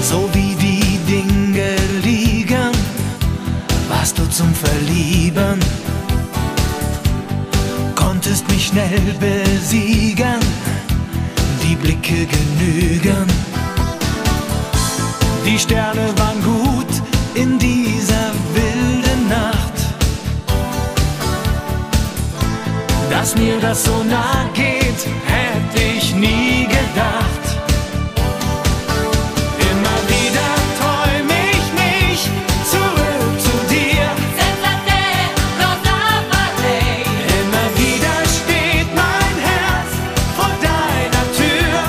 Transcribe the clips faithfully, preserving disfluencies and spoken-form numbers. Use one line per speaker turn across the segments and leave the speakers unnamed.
So wie die Dinge liegen, warst du zum Verlieben. Konntest mich schnell besiegen, die Blicke genügen. Die Sterne waren gut in dieser wilden Nacht. Dass mir das so nah geht, hätte ich nie gedacht. Immer wieder träum ich mich zurück zu dir. Immer wieder steht mein Herz vor deiner Tür.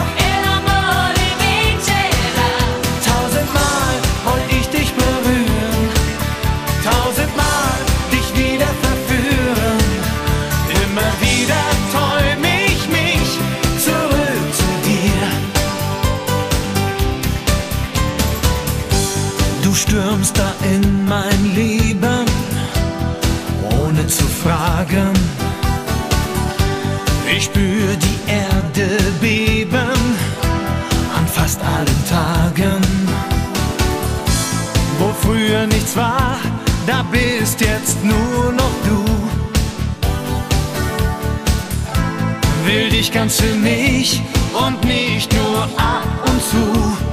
Tausendmal wollte ich dich berühren, tausendmal dich wieder verführen. Immer wieder träum ich mich zurück zu dir. Du stürmst da in mein Leben, ohne zu fragen. Ich spür die Erde beben an fast allen Tagen. Wo früher nichts war, da bist jetzt nur noch du. Will dich ganz für mich und nicht nur ab und zu.